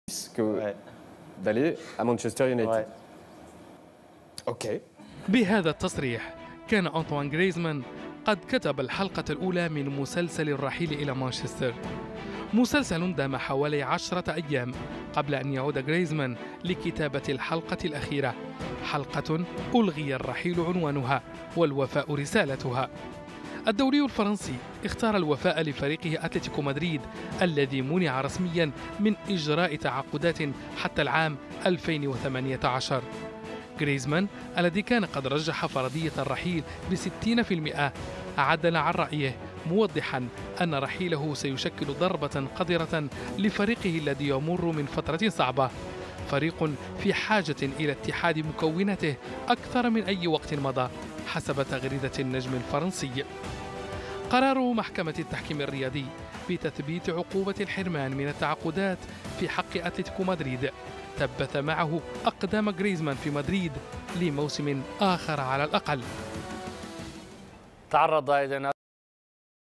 d'aller à Manchester United. بهذا التصريح كان أنطوان غريزمان قد كتب الحلقة الأولى من مسلسل الرحيل إلى مانشستر، مسلسل دام حوالي 10 أيام قبل أن يعود غريزمان لكتابة الحلقة الأخيرة، حلقة ألغي الرحيل عنوانها والوفاء رسالتها. الدوري الفرنسي اختار الوفاء لفريقه أتلتيكو مدريد الذي منع رسميا من إجراء تعاقدات حتى العام 2018. غريزمان الذي كان قد رجح فرضية الرحيل ب60% عدل عن رأيه، موضحا أن رحيله سيشكل ضربة قذرة لفريقه الذي يمر من فترة صعبة، فريق في حاجة إلى اتحاد مكوناته أكثر من أي وقت مضى حسب تغريدة النجم الفرنسي. قرار محكمة التحكيم الرياضي بتثبيت عقوبة الحرمان من التعاقدات في حق أتلتيكو مدريد ثبت معه أقدام غريزمان في مدريد لموسم آخر على الأقل. تعرض أيضا